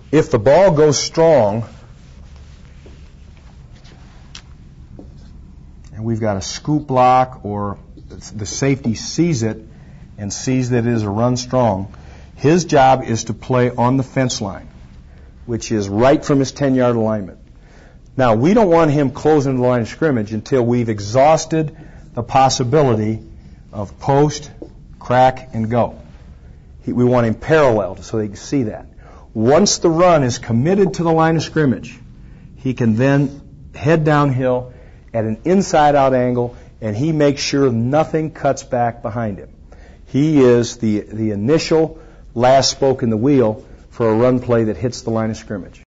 If the ball goes strong, and we've got a scoop block, or the safety sees it and sees that it is a run strong, his job is to play on the fence line, which is right from his 10-yard alignment. Now, we don't want him closing the line of scrimmage until we've exhausted the possibility of post, crack, and go. We want him paralleled so they can see that. Once the run is committed to the line of scrimmage, he can then head downhill at an inside-out angle, and he makes sure nothing cuts back behind him. He is the initial last spoke in the wheel for a run play that hits the line of scrimmage.